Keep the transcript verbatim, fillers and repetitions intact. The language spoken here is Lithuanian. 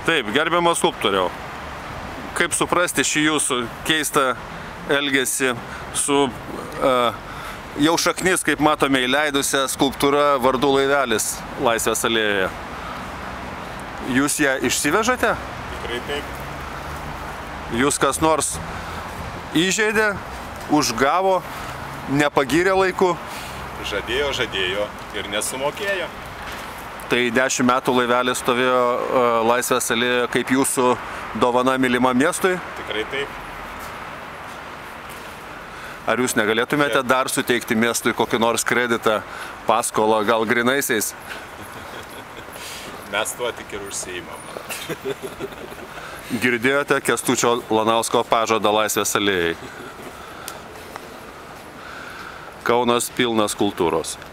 Taip, gerbiamas skulptoriau, kaip suprasti šį jūsų keistą elgesį su uh, jau šaknis, kaip matome, įleidusią skulptūra vardu Laivelis Laisvės alėjoje? Jūs ją išsivežate? Tikrai taip. Jūs kas nors įžeidė, užgavo, nepagyrė laiku? Žadėjo, žadėjo ir nesumokėjo. Tai dešimt metų Laivelis stovėjo uh, Laisvės alėjoje kaip jūsų dovana mylimam miestui? Tikrai taip. Ar jūs negalėtumėte dar suteikti miestui kokį nors kreditą, paskolą, gal grinaisiais? Mes tuo tik ir užsiimam. Girdėjote Kęstučio Lanausko pažadą Laisvės alėjai. Kaunas pilnas kultūros.